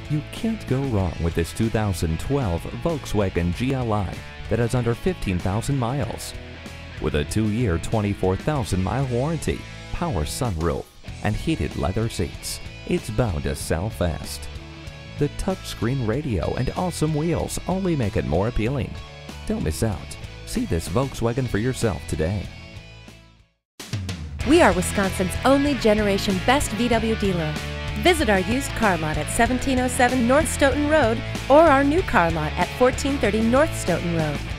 You can't go wrong with this 2012 Volkswagen GLI that has under 15,000 miles. With a 2-year, 24,000-mile warranty, power sunroof, and heated leather seats, it's bound to sell fast. The touchscreen radio and awesome wheels only make it more appealing. Don't miss out. See this Volkswagen for yourself today. We are Wisconsin's only generation best VW dealer. Visit our used car lot at 1707 North Stoughton Road or our new car lot at 1430 North Stoughton Road.